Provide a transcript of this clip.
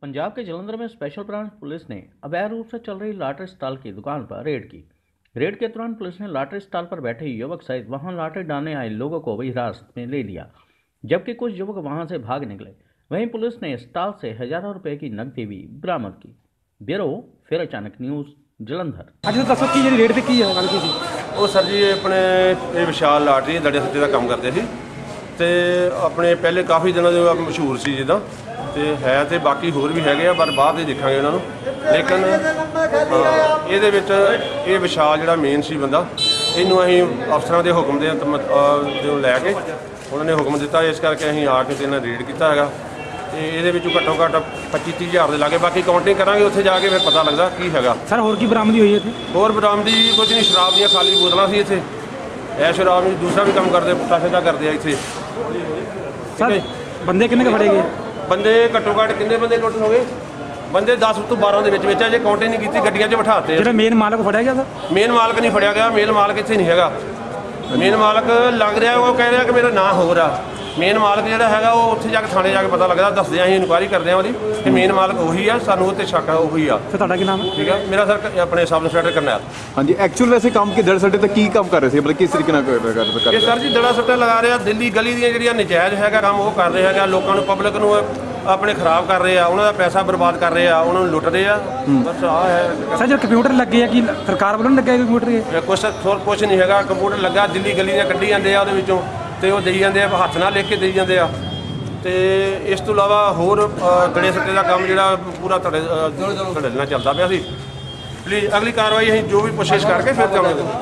पंजाब के जालंधर में special branch police ने अवैध रूप से चल रही लॉटरी स्टॉल की दुकान पर रेड की। रेड के दौरान पुलिस ने लॉटरी स्टॉल पर बैठे युवक सहित वहां लॉटरी डालने आए लोगों को भी हिरासत में ले लिया, जबकि कुछ युवक वहां से भाग निकले। वहीं पुलिस ने स्टॉल से हजारों रुपए की नकदी भी बरामद की। ब्यूरो फिर अचानक न्यूज़ जलंधर। अच्छा दसो की जी रेड ते की है गल की सी? ਉਹ ਸਰ ਜੀ ਆਪਣੇ ਇਹ ਵਿਸ਼ਾਲ ਲਾਟਰੀ ਦੜੇ ਸੱਟੇ ਦਾ ਕੰਮ ਕਰਦੇ ਸੀ ਤੇ ਆਪਣੇ ਪਹਿਲੇ ਕਾਫੀ ਦਿਨਾਂ ਤੋਂ ਮਸ਼ਹੂਰ ਸੀ ਜਿੱਦਾਂ ਤੇ ਹੈ ਤੇ ਬਾਕੀ ਹੋਰ ਵੀ ਹੈਗੇ ਆ ਪਰ ਬਾਅਦ ਵਿੱਚ ਦੇਖਾਂਗੇ ਉਹਨਾਂ ਨੂੰ। ਲੇਕਿਨ ਇਹਦੇ ਵਿੱਚ ਇਹ ਵਿਸ਼ਾਲ ਜਿਹੜਾ ਮੇਨ ਸੀ ਬੰਦਾ, ਇਹਨੂੰ ਅਸੀਂ ਅਫਸਰਾਂ ਦੇ ਹੁਕਮ ਦੇ ਜੋ ਲੈ ਕੇ ਉਹਨਾਂ ਨੇ ਹੁਕਮ ਦਿੱਤਾ, ਇਸ ਕਰਕੇ ਅਸੀਂ ਆ ਕੇ ਤੇ ਇਹਨਾਂ ਰੇਡ ਕੀਤਾ ਹੈਗਾ ਤੇ ਇਹਦੇ ਵਿੱਚੋਂ ਘੱਟੋ ਘੱਟ 25-30 ਹਜ਼ਾਰ ਦੇ ਲਾਗੇ, ਬਾਕੀ ਕਾਊਂਟਿੰਗ ਕਰਾਂਗੇ ਉੱਥੇ ਜਾ ਕੇ ਫਿਰ ਪਤਾ ਲੱਗਦਾ ਕੀ ਹੈਗਾ। ਸਰ ਹੋਰ ਕੀ ਬਰਾਮਦੀ ਹੋਈ ਇੱਥੇ? ਹੋਰ ਬਰਾਮਦੀ ਕੁਝ ਨਹੀਂ, ਸ਼ਰਾਬ ਦੀਆਂ ਖਾਲੀ ਬੋਤਲਾਂ ਸੀ ਇੱਥੇ। ਇਹ ਸ਼ਰਾਬ ਨੂੰ ਦੂਸਰਾ ਵੀ ਕੰਮ ਕਰਦੇ, ਪੁੱਠਾ ਸਿੱਧਾ ਕਰਦੇ ਆ ਇੱਥੇ। ਸਰ ਬੰਦੇ ਕਿੰਨੇ ਕੁ ਫੜੇ ਗਏ? ਬੰਦੇ ਘੱਟੋ ਘੱਟ ਕਿੰਨੇ ਬੰਦੇ ਟੋਟਲ ਹੋ ਗਏ? ਬੰਦੇ 10 ਤੋਂ 12 ਦੇ ਵਿੱਚ ਅਜੇ ਕਾਊਂਟਿੰਗ ਨਹੀਂ ਕੀਤੀ, ਗੱਡੀਆਂ 'ਚ ਬਿਠਾਤੇ। ਜਿਹੜਾ ਮੇਨ ਮਾਲਕ ਫੜਿਆ ਗਿਆ ਸਰ? ਮੇਨ ਮਾਲਕ ਨਹੀਂ ਫੜਿਆ ਗਿਆ, ਮੇਨ ਮਾਲਕ ਇੱਥੇ ਨਹੀਂ ਹੈਗਾ। ਮੇਨ ਮਾਲਕ ਲੱਗ ਰਿਹਾ, ਉਹ ਕਹਿ ਰਿਹਾ ਕਿ ਮੇਰਾ ਨਾਂ ਹੋਰ ਆ। ਮੇਨ ਮਾਲਕ ਜਿਹੜਾ ਹੈਗਾ ਉਹ ਉੱਥੇ ਜਾ ਕੇ ਥਾਣੇ ਜਾ ਕੇ ਪਤਾ ਲੱਗਦਾ, ਦੱਸਦੇ ਆ, ਅਸੀਂ ਇਨਕੁਆਇਰੀ ਕਰਦੇ ਆ ਉਹਦੀ ਕਿ ਮੇਨ ਮਾਲਕ ਉਹੀ ਆ, ਸਾਨੂੰ ਉਹ 'ਤੇ ਸ਼ੱਕ ਆ ਉਹੀ ਆ। ਸਰ ਤੁਹਾਡਾ ਕੀ ਨਾਮ ਹੈ? ਠੀਕ ਹੈ, ਮੇਰਾ ਸਰ ਆਪਣੇ ਸਬ ਇੰਸਪੈਕਟਰ ਕਰਨੈਲ। ਹਾਂਜੀ, ਐਕਚੁਅਲ ਵੈਸੇ ਕੰਮ ਕਿੱਧਰ ਸਾਡੇ ਤੇ ਕੀ ਕੰਮ ਕਰ ਰਹੇ ਸੀ, ਮਤਲਬ ਕਿਸ ਤਰੀਕੇ ਨਾਲ ਕਰ ਇਹ ਸਰ ਜੀ ਦੜਾ ਸੱਟਾ ਲਗਾ ਰਿਹਾ, ਦਿੱਲੀ ਗਲੀ ਦੀਆਂ ਜਿਹੜੀਆਂ ਨਜਾਇਜ਼ ਹੈਗਾ ਕੰਮ ਉਹ ਕਰ ਰਹੇ ਹੈਗਾ, ਲੋਕਾਂ ਨੂੰ ਪਬਲਿਕ ਨੂੰ ਆਪਣੇ ਖਰਾਬ ਕਰ ਰਹੇ ਆ, ਉਹਨਾਂ ਦਾ ਪੈਸਾ ਬਰਬਾਦ ਕਰ ਰਹੇ ਆ, ਉਹਨਾਂ ਨੂੰ ਲੁੱਟ ਰਹੇ ਆ। ਬਸ ਆਹ ਹੈ ਸਰ। ਜੋ ਕੰਪਿਊਟਰ ਲੱਗੇ ਆ ਕਿ ਸਰਕਾਰ ਵੱਲੋਂ ਲੱਗੇ ਕੰਪਿਊਟਰ? ਇਹ ਕੁਛ ਨਹੀਂ ਹੈਗਾ, ਕੰਪਿਊਟਰ ਲੱਗਾ, ਦਿੱਲੀ ਗਲੀ ਦੀਆਂ ਕੱਢੀ ਜਾਂਦੇ ਆ ਉਹਦੇ ਵਿੱਚੋਂ ਤੇ ਉਹ ਦੇਈ ਜਾਂਦੇ ਆ, ਹੱਥ ਨਾਲ ਲਿਖ ਕੇ ਦੇਈ ਜਾਂਦੇ ਆ। ਤੇ ਇਸ ਤੋਂ ਇਲਾਵਾ ਹੋਰ ਗੜੇ ਸੱਟੇ ਦਾ ਕੰਮ ਜਿਹੜਾ ਪੂਰਾ ਤੁਹਾਡੇ ਨਾਲ ਚੱਲਦਾ ਪਿਆ ਸੀ। ਪਲੀਜ਼ ਅਗਲੀ ਕਾਰਵਾਈ ਅਸੀਂ ਜੋ ਵੀ ਕੋਸ਼ਿਸ਼ ਕਰਕੇ ਫਿਰ ਕਰਾਂਗੇ।